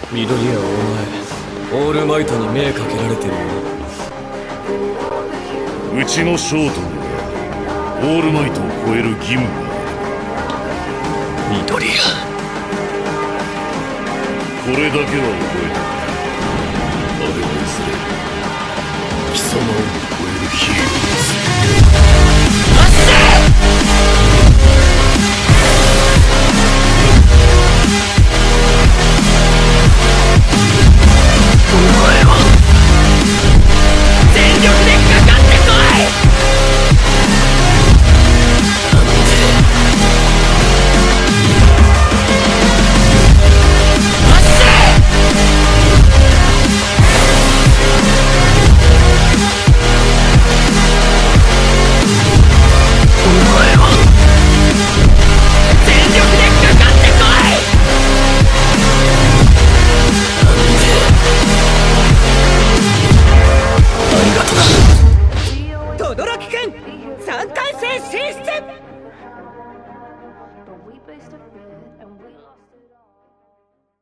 緑谷お前オールマイトに目かけられてるよ。 うちのショートにはオールマイトを超える義務がある。 緑谷、 これだけは覚えておけ。あれはいずれ貴様をも超えるヒーローです。